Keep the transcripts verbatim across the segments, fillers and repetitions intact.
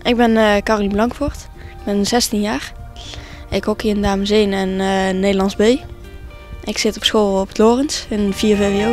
Ik ben uh, Caroline Blankvoort, ik ben zestien jaar. Ik hockey in Dames één en uh, Nederlands B. Ik zit op school op het Lorentz in vier V W O.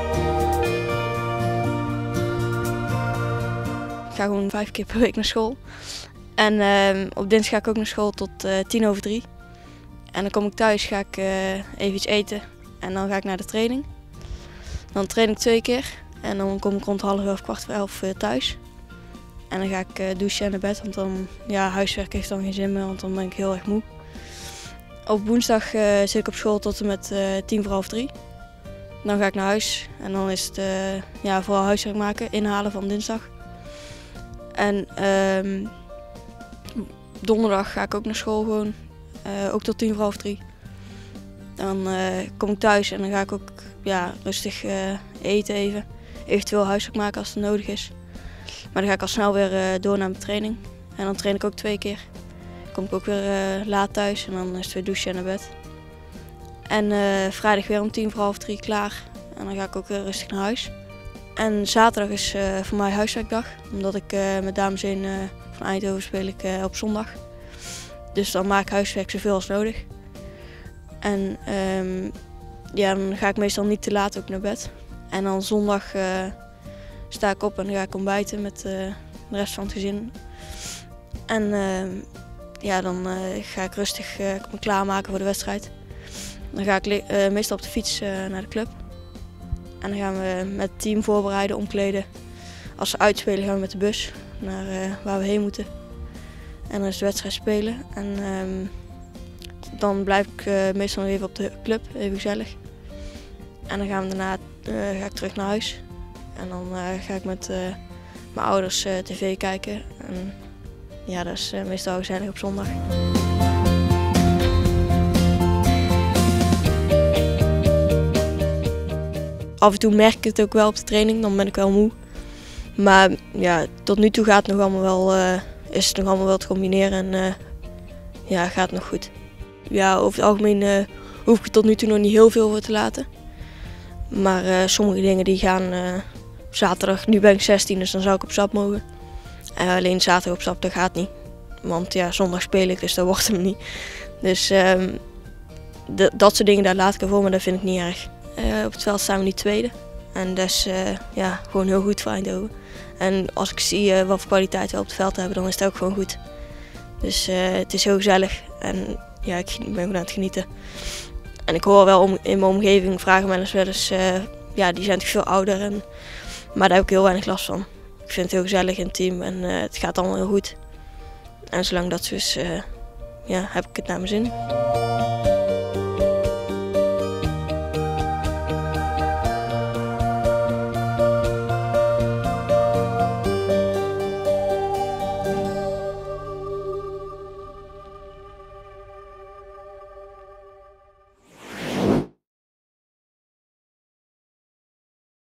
Ik ga gewoon vijf keer per week naar school. En uh, op dinsdag ga ik ook naar school tot uh, tien over drie. En dan kom ik thuis, ga ik uh, even iets eten en dan ga ik naar de training. Dan train ik twee keer en dan kom ik rond half elf, kwart voor elf uh, thuis. En dan ga ik uh, douchen en naar bed, want dan, ja, huiswerk heeft dan geen zin meer, want dan ben ik heel erg moe. Op woensdag uh, zit ik op school tot en met uh, tien voor half drie. Dan ga ik naar huis en dan is het uh, ja, vooral huiswerk maken, inhalen van dinsdag. En uh, donderdag ga ik ook naar school gewoon, uh, ook tot tien voor half drie. Dan uh, kom ik thuis en dan ga ik ook ja, rustig uh, eten even. Eventueel huiswerk maken als het nodig is. Maar dan ga ik al snel weer uh, door naar mijn training. En dan train ik ook twee keer. Dan kom ik ook weer uh, laat thuis en dan is het weer douchen en naar bed. En uh, vrijdag weer om tien voor half drie klaar. En dan ga ik ook weer rustig naar huis. En zaterdag is uh, voor mij huiswerkdag. Omdat ik uh, met Dames één uh, van Eindhoven speel ik uh, op zondag. Dus dan maak ik huiswerk zoveel als nodig. En um, ja, dan ga ik meestal niet te laat ook naar bed. En dan zondag uh, sta ik op en dan ga ik ontbijten met uh, de rest van het gezin. En uh, ja, dan uh, ga ik rustig uh, me klaarmaken voor de wedstrijd. Dan ga ik uh, meestal op de fiets uh, naar de club. En dan gaan we met het team voorbereiden, omkleden. Als ze uitspelen gaan we met de bus naar uh, waar we heen moeten. En dan is de wedstrijd spelen. En um, dan blijf ik uh, meestal nog even op de club, even gezellig. En dan gaan we daarna uh, ga ik terug naar huis. En dan uh, ga ik met uh, mijn ouders uh, tv kijken. En ja, dat is uh, meestal gezellig op zondag. Af en toe merk ik het ook wel op de training, dan ben ik wel moe. Maar ja, tot nu toe gaat het nog allemaal wel, uh, is het nog allemaal wel te combineren en uh, ja, gaat het nog goed. Ja, over het algemeen uh, hoef ik er tot nu toe nog niet heel veel voor te laten. Maar uh, sommige dingen die gaan uh, zaterdag, nu ben ik zestien, dus dan zou ik op stap mogen. Uh, alleen zaterdag op stap, dat gaat niet. Want ja, zondag speel ik, dus dat wordt hem niet. Dus uh, de, dat soort dingen, daar laat ik ervoor, maar dat vind ik niet erg. Uh, op het veld staan we nu tweede. En dat is uh, ja, gewoon heel goed voor Eindhoven. En als ik zie uh, wat voor kwaliteit we op het veld hebben, dan is het ook gewoon goed. Dus uh, het is heel gezellig en ja, ik ben gewoon aan het genieten. En ik hoor wel om, in mijn omgeving vragen mensen wel eens, uh, ja, die zijn toch veel ouder. En, maar daar heb ik heel weinig last van. Ik vind het heel gezellig in het team en uh, het gaat allemaal heel goed. En zolang dat zo is, uh, ja, heb ik het naar mijn zin.